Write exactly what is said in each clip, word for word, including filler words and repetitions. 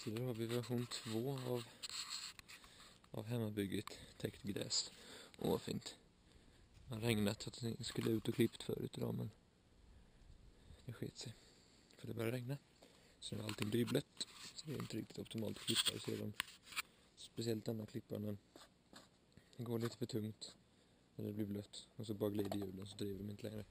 Så där har vi version två av, av hemmabygget, täckt gräs. Åh, vad fint. Det har regnat att det skulle ut och klippt förut idag, men det sket sig. För det började regna. Så allting blir blött. Så det är inte riktigt optimalt att klippa. Så de, speciellt denna klipparen, den går lite för tungt när det blir blött. Och så bara glider hjulen så driver de inte längre.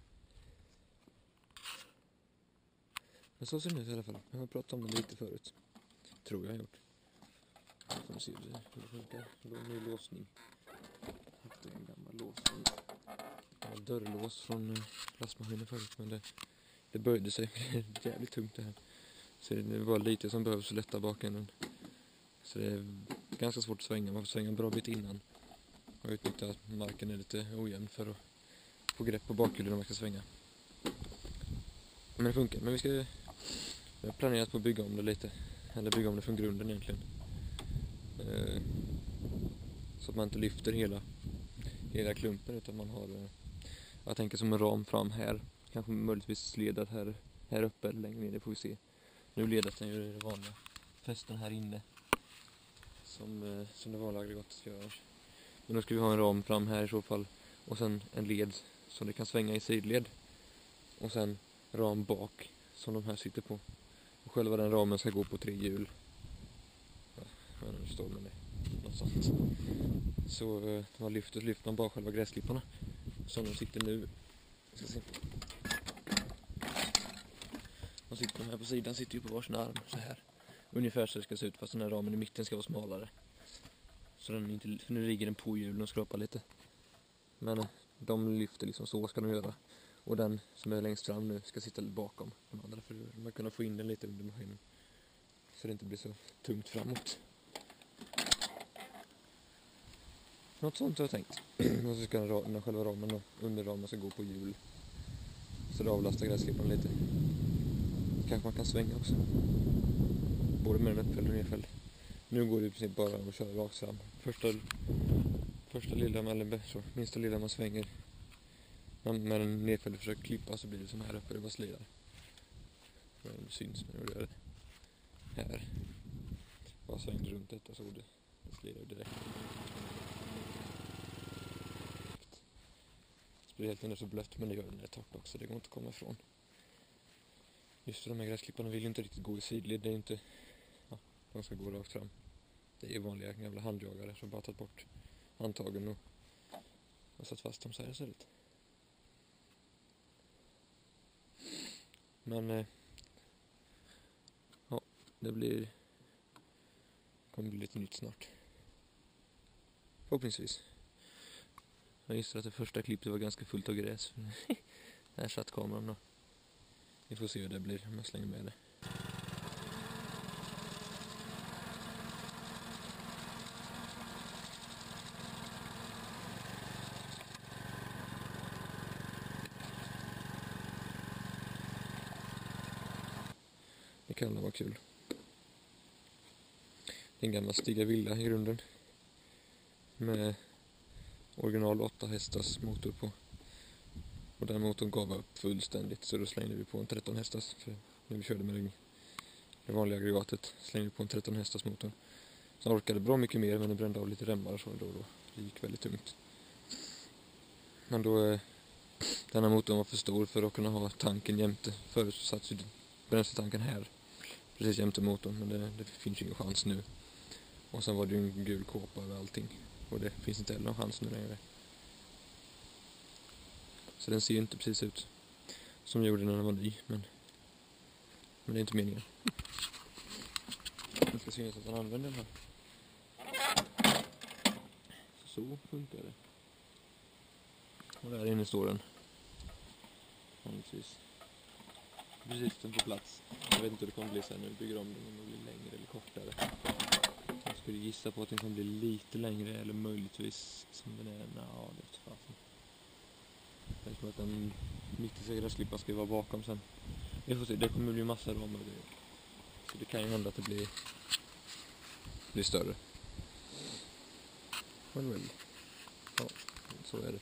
Men så ser det ut i alla fall. Jag har pratat om det lite förut. Tror jag har gjort. Får se hur det funkar. Det är en ny låsning. Det är en gammal låsning. Det var dörrlås från plastmaskinen förut, men det, det böjde sig. Det är jävligt tungt det här. Så det var lite som behövs att lätta bakänden. Så det är ganska svårt att svänga. Man får svänga en bra bit innan. Och utnyttja att marken är lite ojämn för att få grepp på bakhjulen när man ska svänga. Men det funkar. Men vi ska vi har planerat på att bygga om det lite. Eller bygga om det från grunden egentligen. Eh, så att man inte lyfter hela, hela klumpen, utan man har, eh, jag tänker som en ram fram här. Kanske möjligtvis ledat här, här uppe eller längre ner, det får vi se. Nu ledas den ju det vanliga fästen här inne. Som, eh, som det vanliga aggregatet gör. Men då ska vi ha en ram fram här i så fall. Och sen en led som det kan svänga i sidled. Och sen ram bak som de här sitter på. Och själva den ramen ska gå på tre hjul. Ja, jag vet inte hur det står med det. Något sånt. Så eh, man lyfter, lyfter man bara själva gräsklipparna. Som de sitter nu. Jag ska se. De sitter de här på sidan, sitter ju på varsin arm så här. Ungefär så det ska se ut, fast den här ramen i mitten ska vara smalare. Så den inte, för nu ligger den på hjulen och skrapar lite. Men eh, de lyfter liksom, så ska de göra. Och den som är längst fram nu ska sitta bakom de andra, för att man kunna få in den lite under maskinen. Så det inte blir så tungt framåt. Något sånt har jag tänkt. Och så ska den själva ramen då, under ramen ska gå på hjul. Så det avlastar gräsklippan lite. Kanske man kan svänga också. Både med den uppfälld och nedfälld. Nu går det i princip bara att köra rakt fram. Första, första lilla, eller så, minsta lilla man svänger. Men när den nedfälld försöker klippa så blir det som här uppe, det bara slidar. Men det syns när jag gör det. Här. Bara svängde runt detta så det, det slidar direkt. Det blir helt enkelt så blött, men det gör den här torrt också, det går inte att komma ifrån. Just för de här gräsklipparna vill ju inte riktigt gå i sidled, det är inte, ja, de ska gå rakt fram. Det är ju vanliga gamla handjagare som bara tagit bort handtagen och, och satt fast dem så här ser det ut. Men eh, ja, det blir kommer bli lite nytt snart. Förhoppningsvis. Jag gissar att det första klippet var ganska fullt av gräs. Där satt kameran då. Vi får se hur det blir om jag slänger med det. Det kan vara kul. Det är en gammal Stiga Villa i grunden. Med original åtta hästars motor på. Och den motorn gav upp fullständigt, så då slängde vi på en tretton hästars. För när vi körde med det vanliga aggregatet slängde vi på en tretton hästars motor. Så orkade bra mycket mer, men det brände av lite remmar och så då, då. Det gick väldigt tungt. Men då eh, denna motorn var för stor för att kunna ha tanken jämte. Förut så satt ju bränsletanken här precis jämte motorn, men det, det finns ju ingen chans nu. Och sen var det ju en gul kåpa över allting. Och det finns inte heller någon chans nu längre. Så den ser ju inte precis ut som den gjorde när den var ny. Men, men det är inte meningen. Jag ska se att den använder den här. Så funkar det. Och där inne står den. Precis. Precis den på plats. Jag vet inte hur det kommer bli sen när vi bygger om den. Om det blir längre eller kortare. Jag skulle gissa på att den kommer bli lite längre eller möjligtvis som den är. Ja, det är fasen. Jag tror att den mittersta gräsklippan ska vara bakom sen. Vi får se, det kommer bli massa ramar. Så det kan ju hända att det blir, blir större. Men väl. Ja, så är det.